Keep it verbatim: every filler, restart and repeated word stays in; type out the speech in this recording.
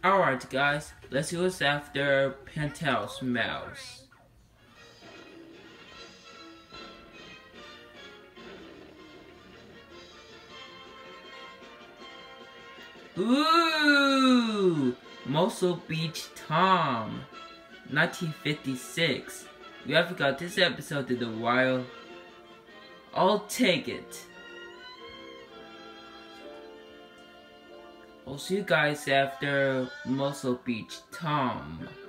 Alright guys, let's see what's after Penthouse Mouse. Ooh! Muscle Beach Tom, nineteen fifty-six. We haven't got this episode in a while. I'll take it. I'll see you guys after Muscle Beach Tom.